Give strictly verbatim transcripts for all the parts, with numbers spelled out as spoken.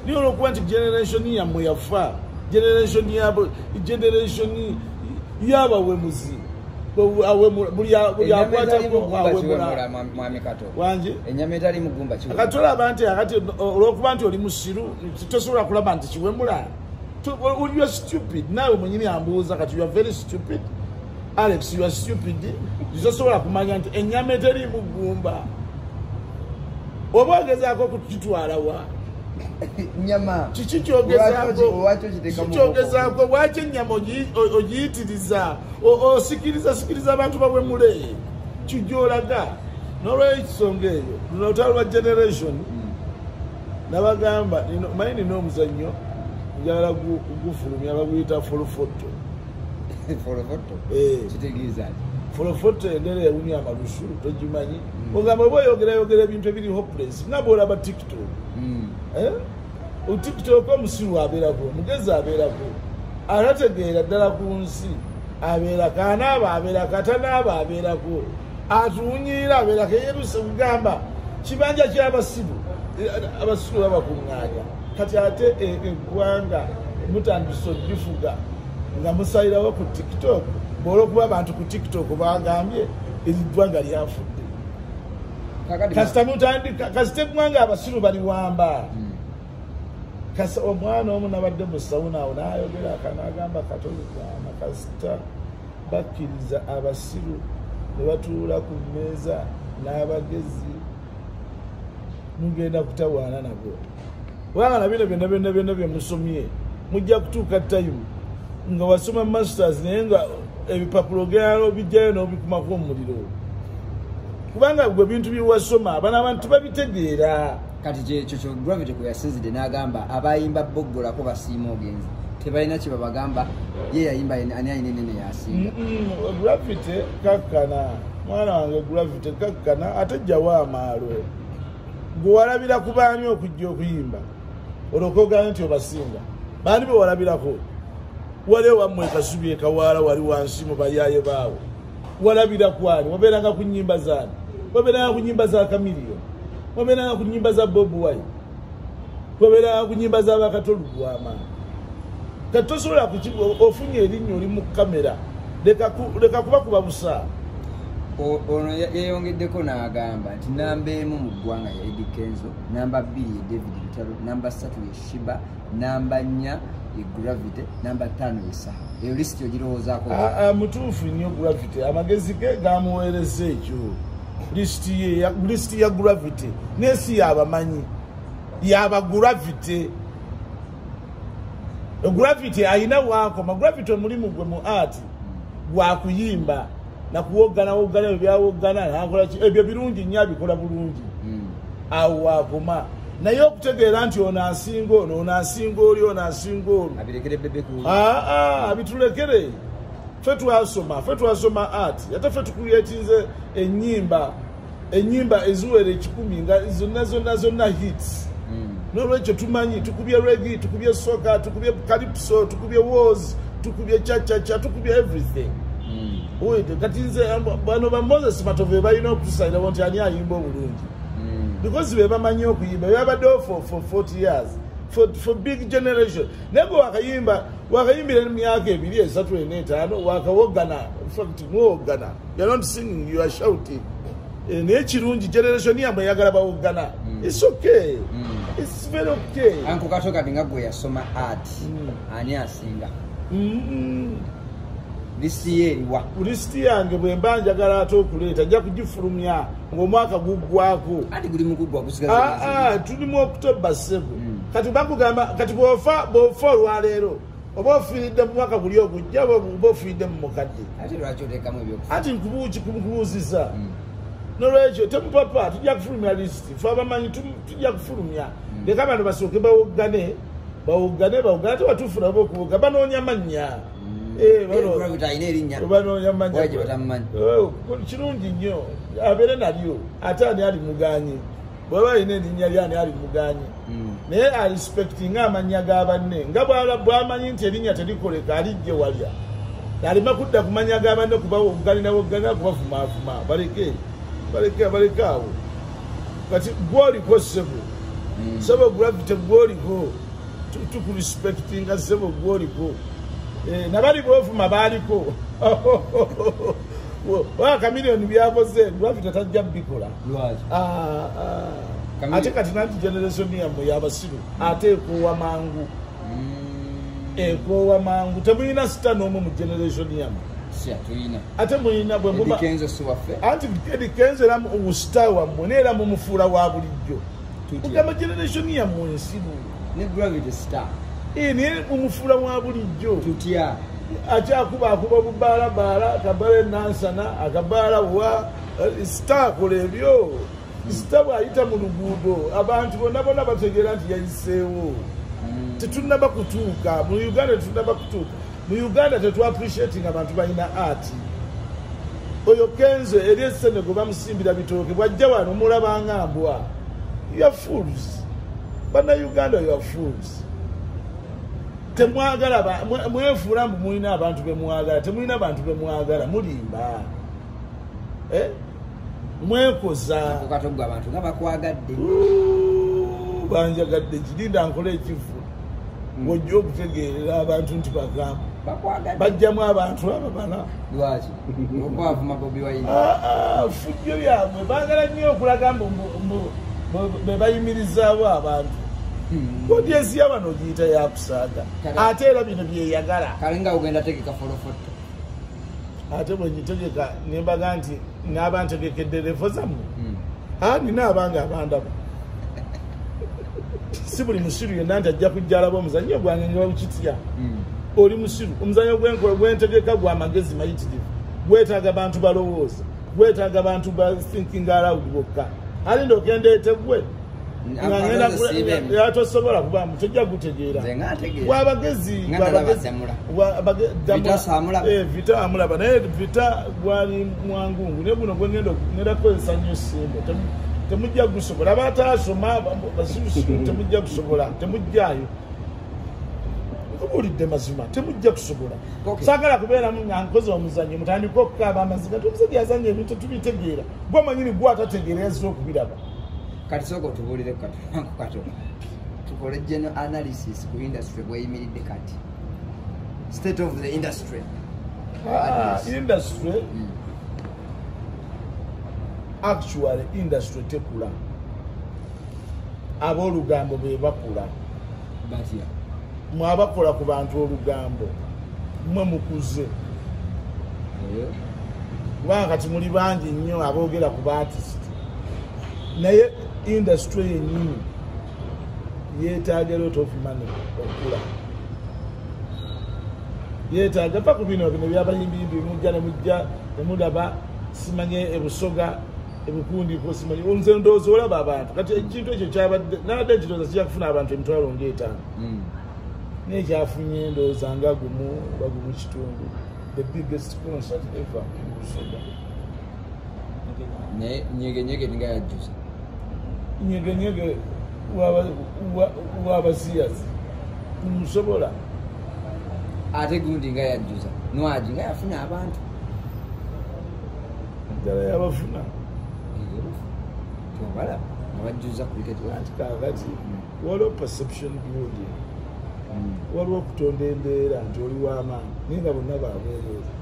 niyo lokuba nti generation yammwe yafa generation yabo generation yabawemuzi buli akwatako awemula mwami kato wanje enyama etali mugumba kiwe akatola abantu akati olwokuba nti oli musiru tosobola kulaba nti kiwemula. You are stupid. Now mwenyini ambuuza kati you are very stupid. Alex, you are stupid. Tosobola kumanya nti enyama etali mugumba oba ogezaako kukitwala wa nyama kiki kyogezaako bwaki ennyama ogiyitiriza osikiriza sikiriza abantu babwemule kijolaga n'olwekisonga eyo luno olutalo lwa generation nabagamba manyi nina omuzannyo njagala gufulumya baguyita folofoto folofoto engeri ewumya amalusu togimanyi ogamba oba oyogerayogera ebintu ebiri hopeless nga bwolaba tiktok utiktok omusiru abeerako omugezi abeerako atategeera ddala ku nsi abeera kanaaba abeera katanaaba abeerako atuwunyirira abeerako eyeruse kugamba kibanja ky'abasiru abasiru babakuŋŋaanya kati ate eggwanga mutandise olifuga nga musalirawo ku tiktok bwolwokuba abantu ku tiktok bagambye eriggwanga lyafudde kasita eggwanga abasiru bali wamba kasa omwana omu nabadde mu sawuna awo n'ayogera akanagamba katolikaana kasita bakkiriza abasiru ne batuula ku mmeeza n'abagezi mugenda kutawaana nabo kubanga na bino byonna byonna byonna bye musomye mujja kutuuka tayimu nga wasoma masters naye nga ebipapulo gyalo bijjayo n'obikumako omuliro kubanga gwe bintu byewasoma abana abantu babitegeera kati kyekyo kyo Gravity kwe yasinzidde n'agamba abayimba boggolako basiima ogenzi tebalina kye babagamba ye yayimba ani ayina enene yasinga. Gravity kakkana mwana wange Gravity kakkana ate jjawo amaalo gwe walabira ku baani okujja okuyimba olwokoogana nti obasinga baani be walabirako waliwo wammwe kasubi ekawaala wali wansi mu bayaaye baawo walabira kwani wabeeranga ku nnyimba zaani wabeeranga ku nnyimba za Kamiliyo wabeeranga ku nnyimba za Bob Wine wabeeranga ku nnyimba z'abakatolugwama kati tosobola ofunye erinnya oli mu kamera leka kuba kuba busa. Ono yayongeddeko n'agamba nti namba emu mu ggwanga ya Eddie Kenzo, namba bbiri ye David Bitalo, namba ssatu ye Shiba, namba nnya ye Gravity, namba ttaano ye Saha. Eyo lisiti ogirowoozaako? Mutuufu nnyo Gravity, amagezi ge gamuweereza ekyo. Lisiti ya Gravity n'ensi y'abamanyi yaba Gravity. Gravity ayina waakoma. Gravity omulimu gwe mu art gwa kuyimba na kuwogana wogana ebyawogana nakola ebyo birungi nnyo abikola bulungi awo wakoma naye okutegeera nti ono asinga ono ono asinga oli ono asinga ono abirekere bebe ku abitulekere ffe twasoma ffe twasoma art ate ffe tukuyetinze ennyimba ennyimba eziwera ekikumi nga zonna zonna zonna hits n'olwekyo tumanyi tukubye reggae tukubye soka tukubye calypso tukubye wars tukubye chachacha tukubye everything. Wait, kati nze bano ba Moses Matove balina okutusalirawo nti ani ayimba obulungi because be bamanyi okuyimba babadde for for forty years for for big generation nego wakayimba wakayimbira emyaka ebiri esatu n'etaano wakawogana in fact mwogana you're not singing you are shouting naye kirungi generation yamwe yagala bawogana it's okay it's very okay. Anko katoka nga gwe yasoma art ani asinga listi ye wa listi yange bwe mbanja gala ate okuleeta ajja kugifulumya ng'omwaka guggwako ati guli mu guggwa gusigaza ah ah tuli mu October seven kati bakugamba kati bwofa bwofa olwaleero oba ofiiridde mu mwaka guli ogujja oba ofiiridde mu mukadde ati lwaki oteekamu ebyo ati nkubuuki kumubuuziza n'olwekyo temupapa tujja kufulumya listi fe abamanyi tujja kufulumya leka abantu basooke bawogane bawogane bawogane ate batuufu nabo okuwoga banoonya mannya kirungi nnyo abeere nalyo ate ani ali muganyi bwaba alina erinnya lyani ali muganyi naye arespektinga amannya ga banne nga bw'amanyi nti erinnya terikoleka alijje walya alima kudda ku mannya ga banne kubawogalinawogana kubafumaafuma baleke baleke baleke awo kati gwoliko ssebo sebo gravity gwoliko tukurespectinga sebo gwoliko nabali bofu mabaliko wa kamilioni byakoze gravity tajja bikola ate kati nanti generation yamwe yabasiru ate ekuwa mangu ekuwa mangu temuyina sita n'omu mu generation yamwe ate muyina bwe muba anti edikenzo era ubusita wammwe neera mumufuula wa bulijjo kugamba generation yamwe nsibu ne gravity star ini mumufuula wa bulijjo tutya akyakuba akuba bubaalabaala akabaala nansana akabaala wa star kola ebyo star bw'ayita mu luguudo abantu bonna bonna bategeera nti yayiseewo tetunaba kutuuka mu Uganda tetunaba kutuuka mu Uganda tetu appreciating abantu balina art oyo Kenzo eri Senego bamusimbira bitooke bwajja wano mulaba ngambwa you are fools bana Uganda you are fools temwagala mwefuula mbu mulina abantu bemwagala temulina abantu bemwagala mulimba eh mwekoza kukatogwa abantu nga bakwagadde banjagadde kirinda nkole ekifu ng'ojja okutegeerera abantu nti bagamba bajjamu abantu ababala lwaki okwavuma Bobi Wine fujjo byabwe baagala nnyo okulaga mbu be bayimirizaawo abantu odiensi yabano giyita yakusaaga ate era bino byeyagala kale nga ogenda tegeka folofoto ate bwe ngitegeka nembaga nti naaba ntegekedde levo zammwe nina abanga abandaba si buli musiru yenna nti ajja kujja alaba omuzannyo gwange nga bukitya oli musiru omuzannyo gwentegeka gwa magezi mayitirivu gwetaaga bantu balowooza gwetaaga bantu ba thinking aloud bokka alinda okendeete gwe yatosobola kubamu tojja gutegeera wabagezi vita amulaba naye vita gwali mwangungu naye guno gwengenda ngenda kukozesa nnyo simba temujja gusobola abatasoma basirusiru temujja kusobola temujjayo obulidde mazima temujja kusobola saagala kubeeramu nga nkoze omuzannyo mutandika okukaaba amaziga tomusajja yazanya ebintu tubitegeera gwamanyini gwatategeera yazira okubiraba kati soko tubulire kati kato tukole general analysis ku industry bweyimiridde kati state of the industry ah, industry mm. Actually industry tekula ab'olugambo be bakula batya mwabakola ku bantu olugambo mwe mukuze kubanga kati muli bangi nnyo aboogera ku baartist naye industry yennyini yeetaaga lot of money okula yeetaaga pa ku bino bino byabayimbiyimbi mujja ne mujja temulaba simanye ebusoga ebukundiko simanye nze ndowooza olaba abantu kati ekintu ekyo kyabadde nabadde nkirowooza kijja kufuna abantu emitwalo ng'etaano naye kyafunye ndowooza nga gumu bagumu kitundu the biggest concert ever in Busoga naye nyegenyege ninga yajjuza nyegenyege wabasiyazi tumusobola ate gundi nga yajjuza nwaji nga yafuna abantu ddala yabafuna tobala abajjuza kuriketi anti kakati waliwo perception building waliwo okutonda embeera nti oli w'amaanyi naye nga bonna babwereeza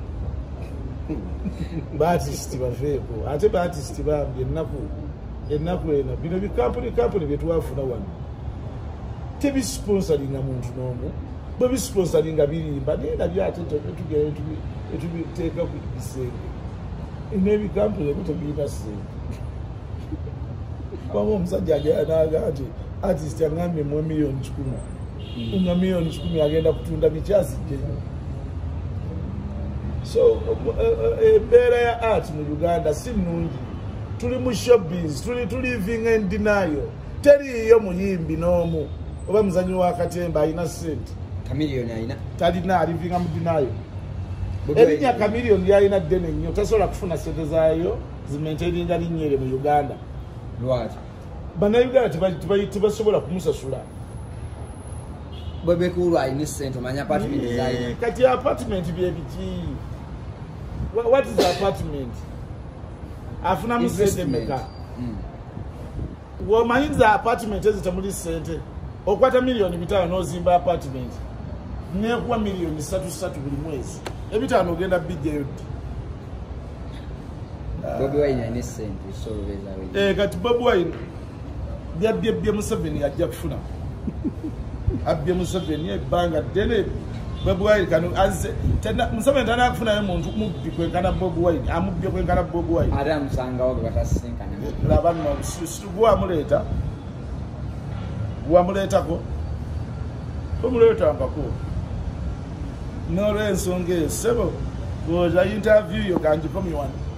baatisiti baveeko ate baatisiti bambi ennaku ennaku eno bino bikampuni kampuni bye twafuna wano tebisponsalinga muntu n'omu bwe bisponsalinga birimba naye nabyo ate tugenda etubiteeka ku bisenge n'ebikampuni ebyo tebirina sente kubanga omusajja agenda n'aga nti artist angambye mu miliyoni kikumi nga miliyoni kikumi agenda kutunda bikyazijjenyo so embeera ya art mu Uganda si nnungi tuli mu showbiz tuli tuliving in denial teriyo muyimbi n'omu oba muzanyi wa katemba alina sente kamiliyoni alina talina alivinga mu denial erinnya kamiliyoni lyalina ddene nnyo tasobola kufuna sente zaayo zimentaininga linnyere mu Uganda lwaki bannayuganda tebasobola kumusasula bwe bekulwa alina sente omanya apartment zaalina kati apartment byebiki what is apartment afuna mu sente meka bw'omanyiza apartment ezitemuli ssente okwata miliyoni bitaano n'ozimba apartment neekuwa miliyoni ssatu ssatu buli mwezi ebitaano ogenda bijjayo ddi Bobi Wine alina ssente solobeza we. Eh kati Bobi Wine byabbye bye Museveni ajja kufuna. Abbye Museveni ebbanga ddene Bobi Wine kano azze tena Museveni tana kufuna ye muntu mubbi kwenkana Bobi Wine amubbye kwenkana Bobi Wine. Ate amusangawo ge batasinkana. Laba nno bw'amuleeta bw'amuleetako tomuleetangako n'olw'ensonga eyo ssebo bw'oza interview yo kangikomye wano